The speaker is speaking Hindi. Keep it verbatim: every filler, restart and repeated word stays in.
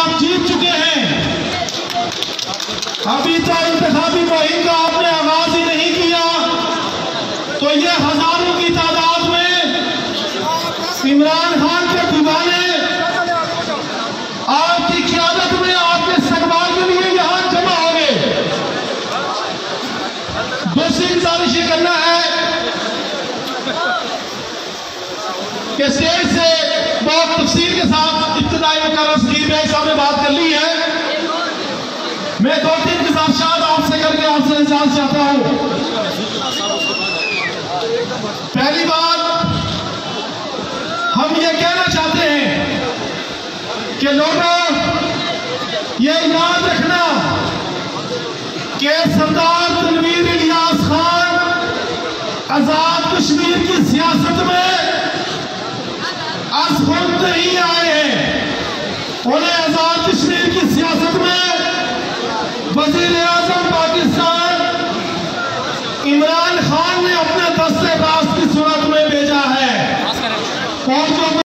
आप जीत चुके हैं। अभी तो इंतखाबी मुहिम का आपने आगाज ही नहीं किया, तो ये हजारों की तादाद में इमरान खान के दीवाने आपकी क़यादत में आपके इस्तकबाल के लिए यहां जमा हो गए। दूसरी गुजारिश ये करना है कि स्टेज से बहुत तफसील के साथ इब्तिदाई मुकर्रर सकीर भाई साहब ने बात कर ली है। मैं दो तीन गुजारिशात आपसे करके आपसे इजाजत चाहता हूं। पहली बात, हम ये कहना चाहते हैं कि लोगों ये याद रखना कि सरदार तनवीर इलियास खान आजाद कश्मीर की सियासत में आज खुद नहीं आए हैं। उन्हें आजाद कश्मीर की सियासत में वजीर आजम पाकिस्तान इमरान खान ने अपने दस्ते रास्त की सूरत में भेजा है। और जो